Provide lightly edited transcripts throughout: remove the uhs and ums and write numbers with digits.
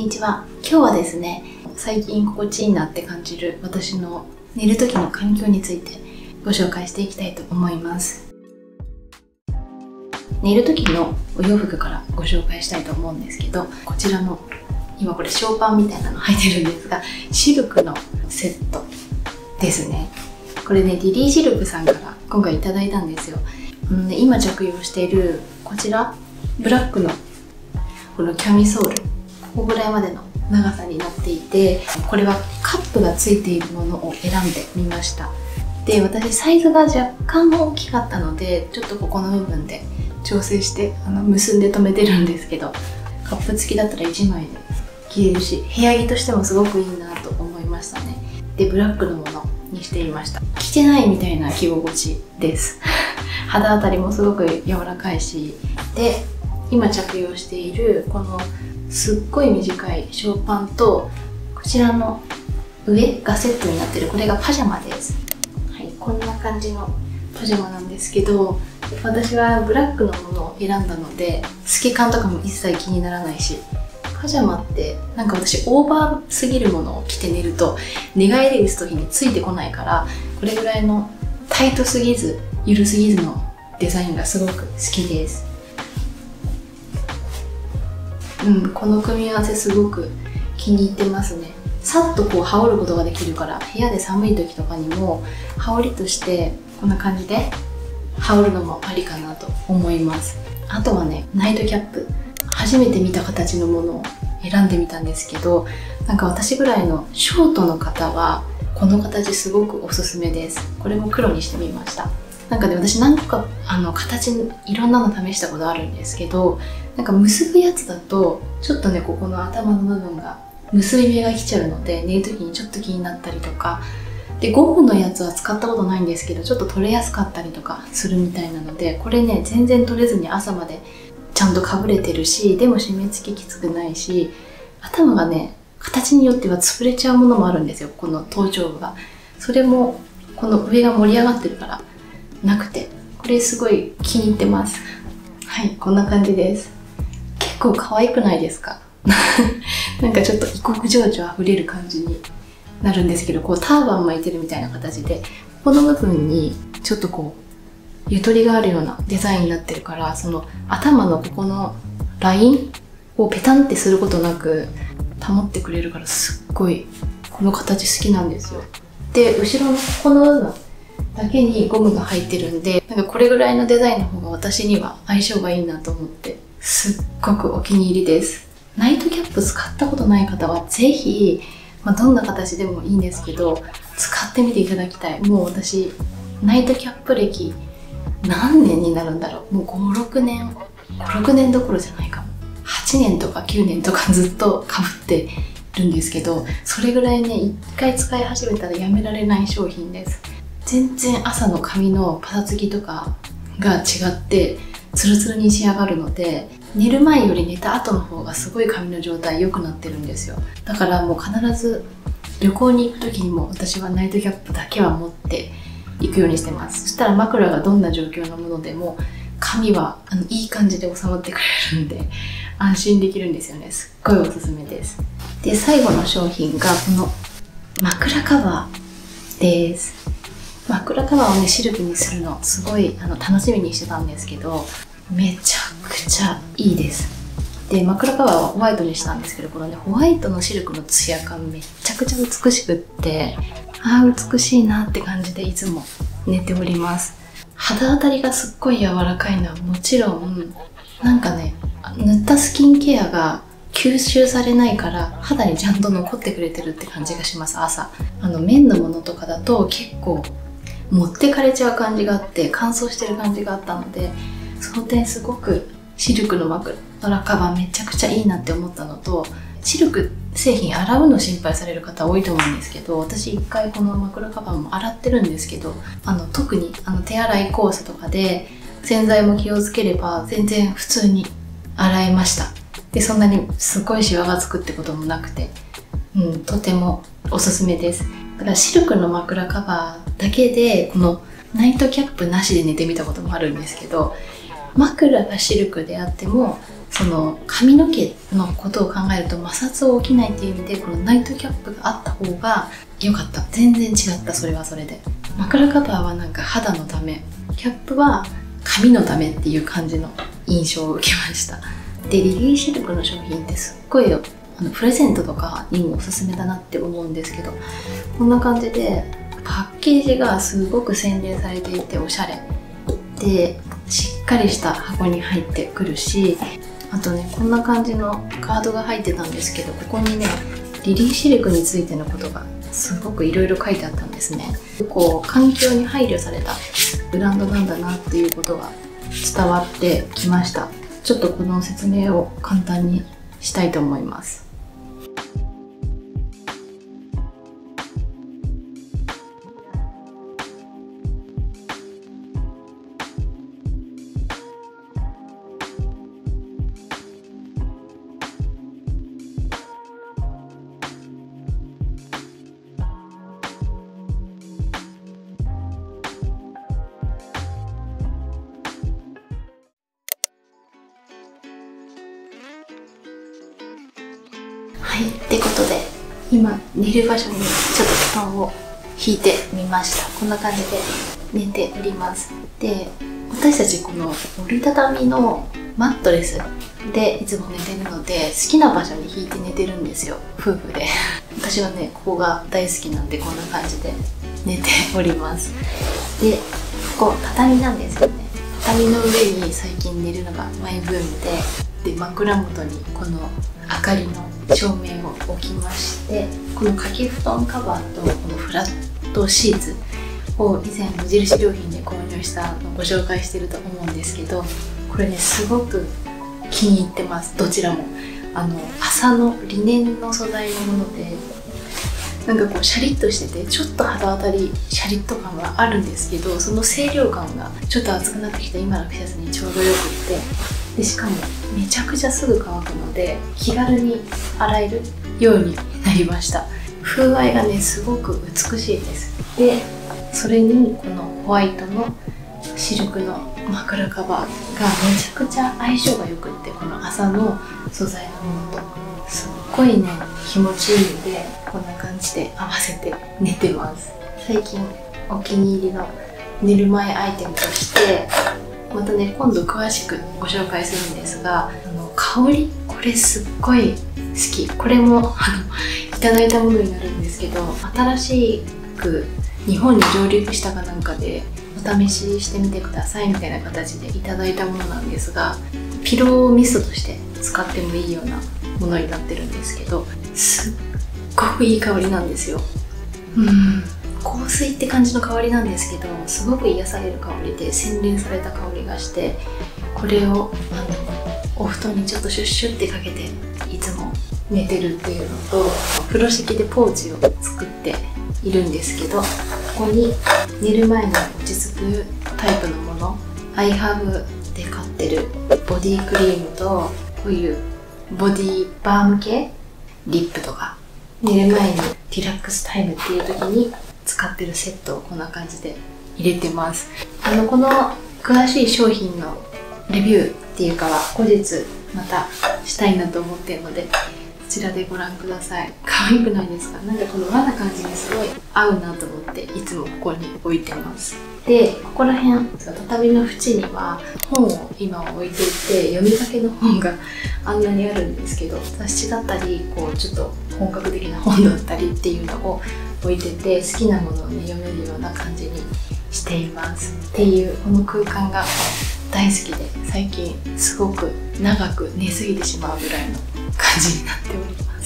にちは。今日はですね、最近心地いいなって感じる私の寝る時の環境についてご紹介していきたいと思います。寝る時のお洋服からご紹介したいと思うんですけど、こちらの今これショーパンみたいなの履いてるんですが、シルクのセットですね。これね、リリーシルクさんから今回いただいたんですよ。今着用しているこちらブラックのこのキャミソール、ここぐらいまでの長さになっていて、これはカップがついているものを選んでみました。で、私サイズが若干大きかったので、ちょっとここの部分で調整して結んで留めてるんですけど、カップ付きだったら1枚で着れるし、部屋着としてもすごくいいなと思いましたね。で、ブラックのものにしてみました。着てないみたいな着心地です肌当たりもすごく柔らかいし、で今着用しているこのすっごい短いショーパンと、こちらの上がセットになってるこれがパジャマです。はい、こんな感じのパジャマなんですけど、私はブラックのものを選んだので透け感とかも一切気にならないし、パジャマってなんか私オーバーすぎるものを着て寝ると寝返り打つ時についてこないから、これぐらいのタイトすぎず緩すぎずのデザインがすごく好きです。この組み合わせすごく気に入ってますね。さっとこう羽織ることができるから、部屋で寒い時とかにも羽織としてこんな感じで羽織るのもありかなと思います。あとはね、ナイトキャップ、初めて見た形のものを選んでみたんですけど、なんか私ぐらいのショートの方はこの形すごくおすすめです。これも黒にしてみました。なんかね、私何個か形いろんなの試したことあるんですけど、なんか結ぶやつだとちょっとね、ここの頭の部分が結び目が来ちゃうので、寝る時にちょっと気になったりとかで、ゴムのやつは使ったことないんですけど、ちょっと取れやすかったりとかするみたいなので、これね全然取れずに朝までちゃんとかぶれてるし、でも締め付けきつくないし、頭がね形によっては潰れちゃうものもあるんですよ、この頭頂部が。それもこの上が盛り上がってるからなくて、これすごい気に入ってます。はい、こんな感じです。結構可愛くないですかなんかちょっと異国情緒あふれる感じになるんですけど、こうターバン巻いてるみたいな形で、この部分にちょっとこうゆとりがあるようなデザインになってるから、その頭のここのラインをペタンってすることなく保ってくれるから、すっごいこの形好きなんですよ。で、後ろのここの部分だけにゴムが入ってるんで、なんかこれぐらいのデザインの方が私には相性がいいなと思って、すっごくお気に入りです。ナイトキャップ使ったことない方はぜひ、どんな形でもいいんですけど使ってみていただきたい。もう私ナイトキャップ歴何年になるんだろう、もう56年どころじゃないかも、8年とか9年とかずっとかぶってるんですけど、それぐらいね、一回使い始めたらやめられない商品です。全然朝の髪のパサつきとかが違ってツルツルに仕上がるので、寝る前より寝た後の方がすごい髪の状態良くなってるんですよ。だからもう必ず旅行に行く時にも私はナイトキャップだけは持っていくようにしてます。そしたら枕がどんな状況のものでも髪はいい感じで収まってくれるんで安心できるんですよね。すっごいおすすめです。で、最後の商品がこの枕カバーです。枕カバーをねシルクにするのすごい楽しみにしてたんですけど、めちゃくちゃいいです。で、枕カバーはホワイトにしたんですけど、このねホワイトのシルクのツヤ感めちゃくちゃ美しくって、美しいなって感じでいつも寝ております。肌当たりがすっごい柔らかいのはもちろん、なんかね塗ったスキンケアが吸収されないから肌にちゃんと残ってくれてるって感じがします。朝綿のものとかだと結構持ってかれちゃう感じがあって、乾燥してる感じがあったので、その点すごくシルクの枕カバーめちゃくちゃいいなって思ったのと、シルク製品洗うの心配される方多いと思うんですけど、私一回この枕カバーも洗ってるんですけど、特に手洗いコースとかで洗剤も気をつければ全然普通に洗えました。で、そんなにすごいシワがつくってこともなくて、とてもおすすめです。だからシルクの枕カバーだけでこのナイトキャップなしで寝てみたこともあるんですけど、枕がシルクであってもその髪の毛のことを考えると摩擦起きないっていう意味で、このナイトキャップがあった方が良かった。全然違った。それはそれで枕カバーはなんか肌のため、キャップは髪のためっていう感じの印象を受けました。でリリーシルクの商品ってすっごいプレゼントとかにもおすすめだなって思うんですけど、こんな感じでパッケージがすごく洗練されていておしゃれで、しっかりした箱に入ってくるし、あとね、こんな感じのカードが入ってたんですけど、ここにねリリーシルクについてのことがすごくいろいろ書いてあったんですね。こう環境に配慮されたブランドなんだなっていうことが伝わってきました。ちょっとこの説明を簡単にしたいと思います。はい、ってことで今寝る場所にちょっと布団を引いてみました。こんな感じで寝ております。で、私たちこの折りたたみのマットレスでいつも寝てるので、好きな場所に引いて寝てるんですよ、夫婦で。私はね、ここが大好きなんでこんな感じで寝ております。で、ここ畳なんですよね。畳の上に最近寝るのがマイブームで、枕元にこの明かりの照明を置きまして、この掛け布団カバーとこのフラットシーツを以前無印良品で購入したのをご紹介してると思うんですけど、これねすごく気に入ってます。どちらも麻のリネンの素材のもので、なんかこうシャリッとしててちょっと肌当たりシャリッと感があるんですけど、その清涼感がちょっと暑くなってきた今の季節にちょうどよくって、でしかもめちゃくちゃすぐ乾くので気軽に洗えるようになりました。風合いがねすごく美しいです。でそれにこのホワイトのシルクの枕カバーがめちゃくちゃ相性がよくって、この麻の素材のものとすっごいね気持ちいいので、こんな感じで合わせて寝てます。最近お気に入りの寝る前アイテムとして、またね今度詳しくご紹介するんですが、香り、これすっごい好き。これもいただいたものになるんですけど、新しく日本に上陸したかなんかでお試ししてみてくださいみたいな形でいただいたものなんですが、ピローミストとして使ってもいいようなものになってるんですけど、すっごくいい香りなんですよ。香水って感じの香りなんですけど、すごく癒される香りで洗練された香りがして、これをお布団にちょっとシュッシュってかけていつも寝てるっていうのと、風呂敷でポーチを作っているんですけど、ここに寝る前に落ち着くタイプのもの、アイハブで買ってるボディクリームと、こういうボディバーム系リップとか、寝る前にリラックスタイムっていう時に使ってるセットをこんな感じで入れてます。この詳しい商品のレビューっていうかは後日またしたいなと思ってるので、こちらでご覧ください。可愛くないですか？なんかこの和な感じにすごい合うなと思っていつもここに置いてます。で、ここら辺畳の縁には本を今置いていて、読みかけの本があんなにあるんですけど、雑誌だったりこうちょっと本格的な本だったりっていうのを置いてて、好きなものをね読めるような感じにしていますっていう、この空間が大好きで、最近すごく長く寝すぎてしまうぐらいの感じになっております。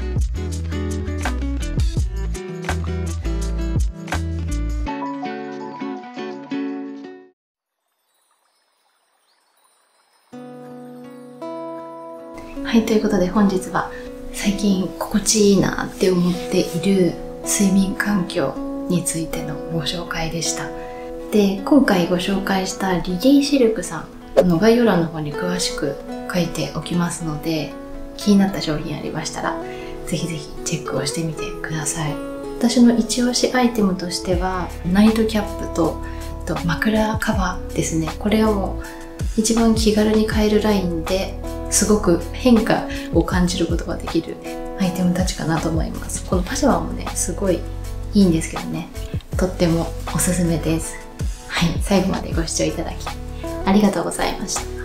はい、ということで本日は最近心地いいなって思っている睡眠環境についてのご紹介でした。で、今回ご紹介したリリーシルクさんの概要欄の方に詳しく書いておきますので、気になった商品ありましたらぜひぜひチェックをしてみてください。私の一押しアイテムとしてはナイトキャップと枕カバーですね。これはもう一番気軽に買えるラインですごく変化を感じることができるアイテムたちかなと思います。このパジャマもね、すごいいいんですけどね、とってもおすすめです。はい、最後までご視聴いただきありがとうございました。